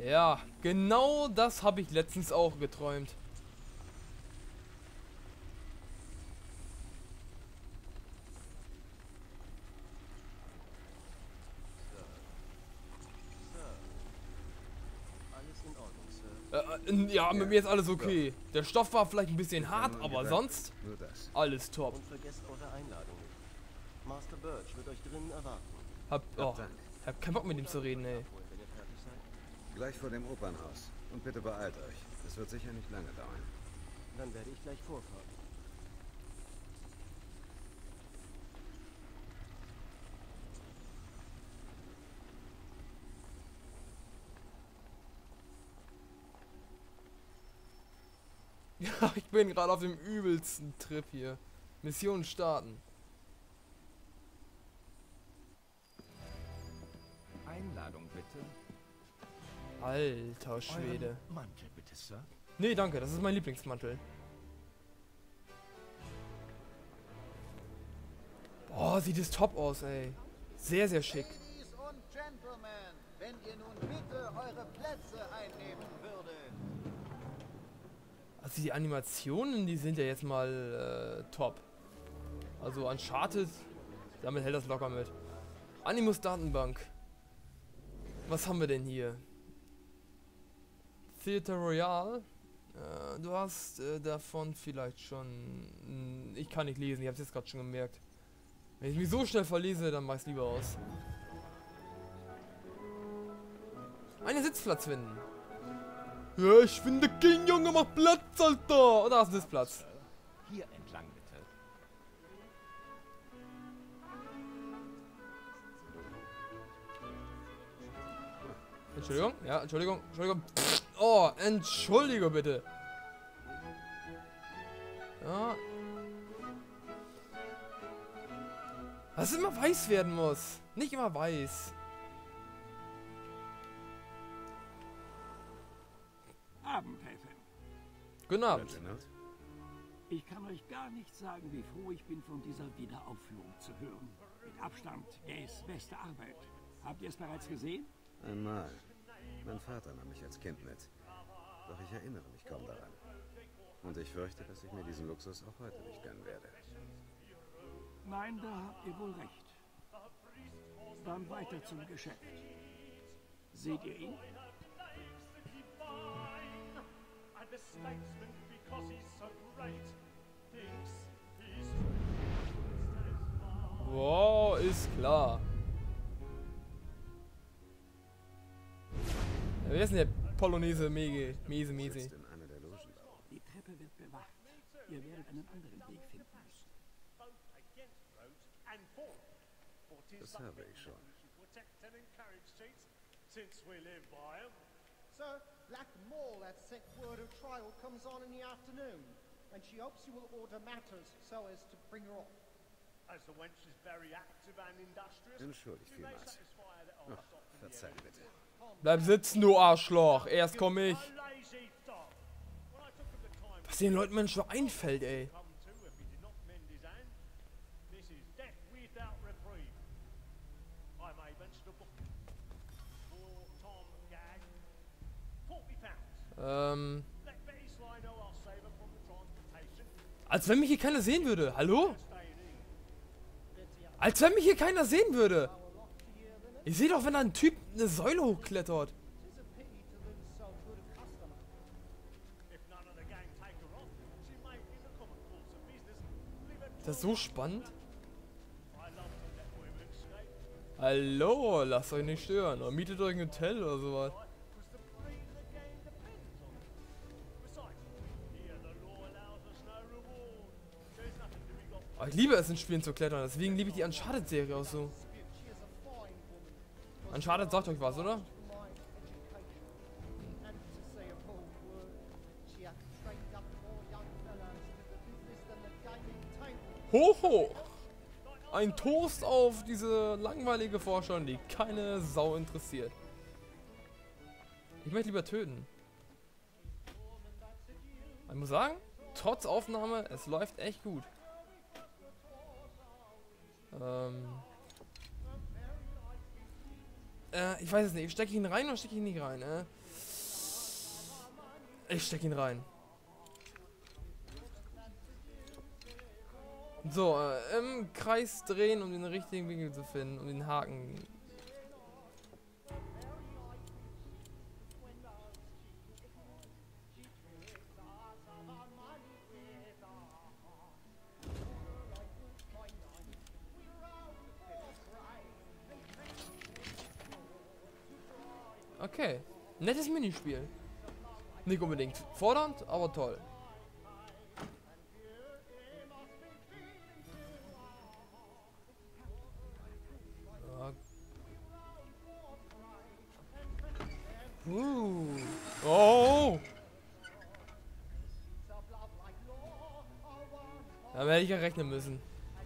Ja, genau das habe ich letztens auch geträumt. Alles in Ordnung, Sir. Ja, mit mir ist alles So. okay. Der Stoff war vielleicht ein bisschen Das war hart, nur ein aber Gedanke. sonst Nur das. alles top. Und vergesst eure Einladung nicht. Master Birch wird euch drinnen erwarten. Oh, Dank. hab keinen Bock mit ihm zu reden, ey. Abholen, wenn ihr fertig seid. Gleich vor dem Opernhaus. Und bitte beeilt euch. Es wird sicher nicht lange dauern. Dann werde ich gleich vorfahren. Ja, ich bin gerade auf dem übelsten Trip hier. Mission starten. Einladung bitte. Alter Schwede. Euren Mantel bitte, Sir. Nee, danke, das ist mein Lieblingsmantel. Boah, sieht es top aus, ey. Sehr, sehr schick. Ladies und Gentlemen, wenn ihr nun bitte eure Plätze einnehmen würdet. Also die Animationen, die sind ja jetzt mal top. Also Uncharted, damit hält das locker mit. Animus Datenbank. Was haben wir denn hier? Theater Royale. Du hast davon vielleicht schon... ich kann nicht lesen, ich hab's jetzt gerade schon gemerkt. Wenn ich mich so schnell verlese, dann mach ich's lieber aus. Einen Sitzplatz finden. Ja, ich finde King, Junge, mach Platz, Alter! Oder hast du Sitzplatz? Hier entlang bitte. Entschuldigung, ja, Entschuldigung. Oh, Entschuldigung bitte. Ja. Dass es immer weiß werden muss. Nicht immer weiß. Abend, Helfen. Guten Abend. Reginald? Ich kann euch gar nicht sagen, wie froh ich bin, von dieser Wiederaufführung zu hören. Mit Abstand Gays beste Arbeit. Habt ihr es bereits gesehen? Einmal. Mein Vater nahm mich als Kind mit. Doch ich erinnere mich kaum daran. Und ich fürchte, dass ich mir diesen Luxus auch heute nicht gönnen werde. Nein, da habt ihr wohl recht. Dann weiter zum Geschäft. Seht ihr ihn? Wow, ist klar. Ja, wer ist denn der Polonaise Mese? Sitzt in einer der Logen da oben. Die Treppe wird bewacht. Ihr werdet einen anderen Weg finden müssen. Das habe ich schon. Sir, Black Mall had sent word her trial comes on in the afternoon, and she hopes you will order matters so as to bring her off. As the wench is very active and industrious, Entschuldigt we may vielmals. satisfy her that Oh, our stock can be verzeiht bitte. Bleib sitzen, du Arschloch. Erst komm ich. a lazy dog. When I took him the time Was den Leuten Menschen einfällt, ey. to come to if he did not mend his hand, this is death without reprieve. I may venture to book for Tom Gag £40. Let Betty Sly know I'll save her from the transportation. Als wenn mich hier keiner sehen würde. Hallo? Stay in England. Als wenn mich hier keiner sehen würde. Ich sehe doch, wenn da ein Typ eine Säule hochklettert. Tis a pity to lose so good a customer. If none of the gang take her off, she may, in the common course of business, leave her Das ist so spannend. I love to let women escape. Hallo, lasst euch nicht stören. Oder mietet euch ein Hotel oder sowas. Was the freedom of the game depends on. Besides, here the law allows us no reward. There's nothing to be got. Aber ich liebe es, in Spielen zu klettern. Deswegen liebe ich die Uncharted-Serie auch so. She is a fine woman. Uncharted sagt euch was, oder? My education. And to say a bold word, she hath trained up more young fellows to the business than the gaming table. Hoho! Ein Toast auf diese langweilige Vorstellung, die keine Sau interessiert. Ich möchte lieber töten. Ich muss sagen, trotz Aufnahme, es läuft echt gut. Ich weiß es nicht. Stecke ich ihn rein oder stecke ich ihn nicht rein? Ich steck ihn rein. So, im Kreis drehen, um den richtigen Winkel zu finden, um den Haken. Okay, nettes Minispiel. Nicht unbedingt fordernd, aber toll. Oh! Damit hätte ich ja rechnen müssen.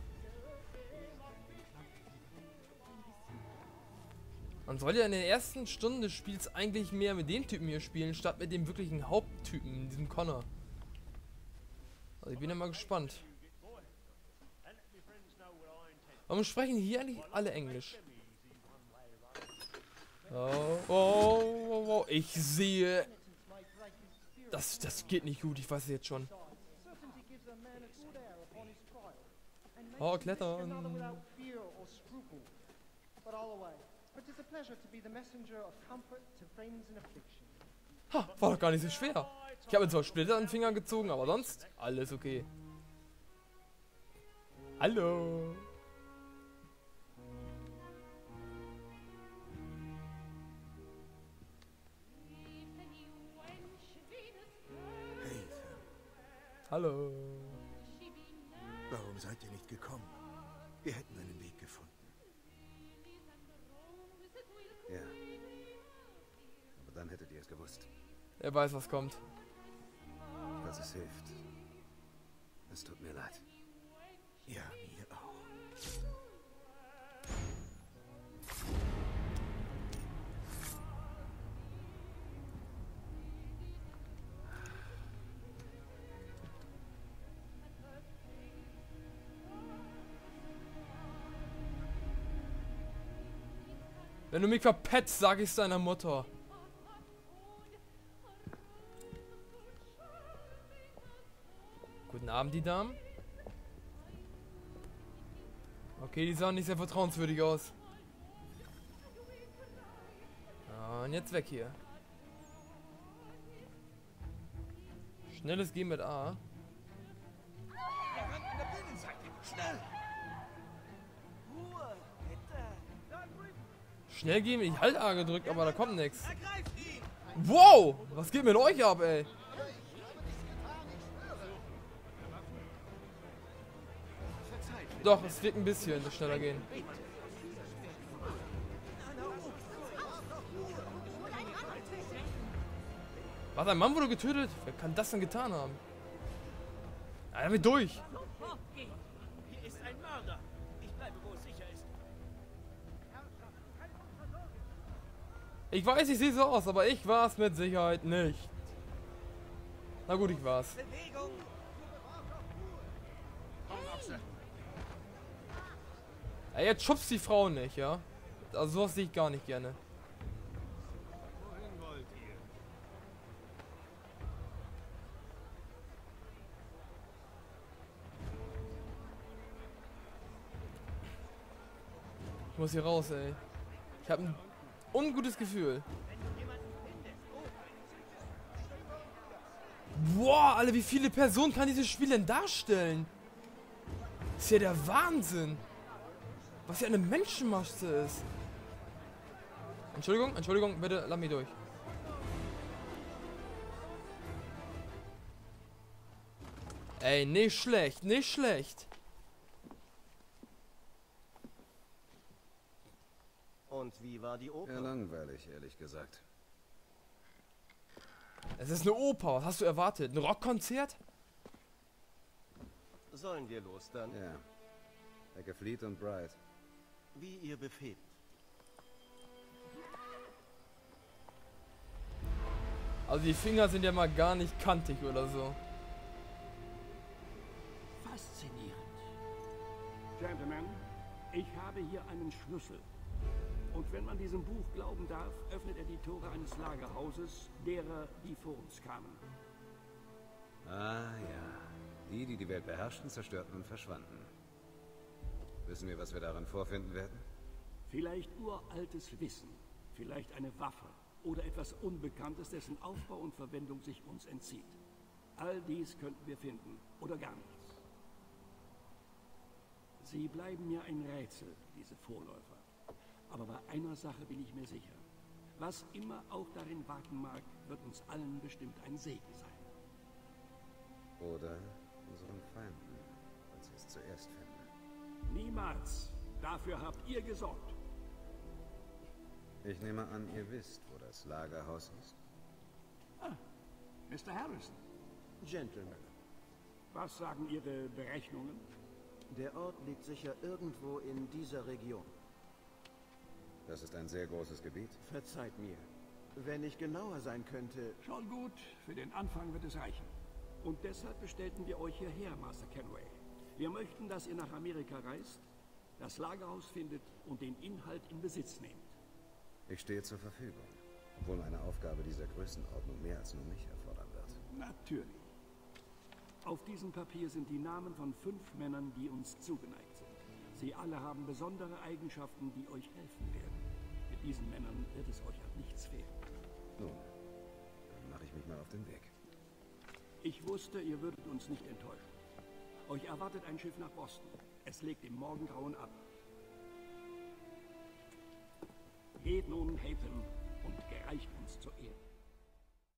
Man soll ja in den ersten Stunden des Spiels eigentlich mehr mit dem Typen hier spielen, statt mit dem wirklichen Haupttypen, diesem Connor. Also ich bin ja mal gespannt. Warum sprechen hier eigentlich alle Englisch? Oh. Ich sehe... Das geht nicht gut, ich weiß es jetzt schon. Oh, klettern. Ha, war doch gar nicht so schwer. Ich habe zwar Splitter an den Finger gezogen, aber sonst alles okay. Hallo. Hallo. Warum seid ihr nicht gekommen? Wir hätten einen Weg gefunden. Ja. Aber dann hättet ihr es gewusst. Er weiß, was kommt. Dass es hilft. Es tut mir leid. Ja, mir auch. Wenn du mich verpetzt, sag ich's deiner Mutter. Guten Abend, die Damen. Okay, die sahen nicht sehr vertrauenswürdig aus. Und jetzt weg hier. Schnelles Gehen mit A. Schnell gehen, ich halt A gedrückt, aber da kommt nichts. Wow, was geht mit euch ab, ey? Doch, es wird ein bisschen schneller gehen. Was, ein Mann wurde getötet? Wer kann das denn getan haben? Ja, er wird durch. Hier ist ein Mörder. Ich bleibe, wo es sicher ist. Ich weiß, ich sehe so aus, aber ich war es mit Sicherheit nicht. Na gut, ich war's. Bewegung! Ja, jetzt schubst die Frau nicht, ja? Also sowas sehe ich gar nicht gerne. Wohin wollt ihr? Ich muss hier raus, ey. Ich habe ein ungutes Gefühl. Boah, Alter, wie viele Personen kann dieses Spiel denn darstellen? Das ist ja der Wahnsinn. Was hier eine Menschenmasse ist. Entschuldigung, bitte, lass mich durch. Ey, nicht schlecht, nicht schlecht. Und wie war die Oper? Ja, langweilig, ehrlich gesagt. Es ist eine Oper, was hast du erwartet? Ein Rockkonzert? Sollen wir los dann? Ja. Ecke Fleet und Bright. Wie ihr befehlt. Also die Finger sind ja mal gar nicht kantig oder so. Faszinierend. Gentlemen, ich habe hier einen Schlüssel. Und Und wenn man diesem Buch glauben darf, öffnet er die Tore eines Lagerhauses derer, die vor uns kamen. Ah ja, die die Welt beherrschten, zerstörten und verschwanden. Wissen wir, was wir darin vorfinden werden? Vielleicht uraltes Wissen, vielleicht eine Waffe oder etwas Unbekanntes, dessen Aufbau und Verwendung sich uns entzieht. All dies könnten wir finden oder gar nichts. Sie bleiben mir ein Rätsel, diese Vorläufer. Aber bei einer Sache bin ich mir sicher. Was immer auch darin warten mag, wird uns allen bestimmt ein Segen sein. Oder unseren Feinden, als sie es zuerst finden. Niemals. Dafür habt ihr gesorgt. Ich nehme an, ihr wisst, wo das Lagerhaus ist. Ah, Mr. Harrison. Gentlemen, Was sagen Ihre Berechnungen? der Ort liegt sicher irgendwo in dieser Region. Das ist ein sehr großes Gebiet. Verzeiht mir. Wenn ich genauer sein könnte... Schon gut, für den Anfang wird es reichen. Und deshalb bestellten wir euch hierher, Master Kenway. Wir möchten, dass ihr nach Amerika reist, das Lagerhaus findet und den Inhalt in Besitz nehmt. Ich stehe zur Verfügung, obwohl meine Aufgabe dieser Größenordnung mehr als nur mich erfordern wird. Natürlich. Auf diesem Papier sind die Namen von 5 Männern, die uns zugeneigt sind. Sie alle haben besondere Eigenschaften, die euch helfen werden. Mit diesen Männern wird es euch an nichts fehlen. Nun, dann mache ich mich mal auf den Weg. Ich wusste, ihr würdet uns nicht enttäuschen. Euch erwartet ein Schiff nach Boston. Es legt im Morgengrauen ab. Geht nun, Haytham.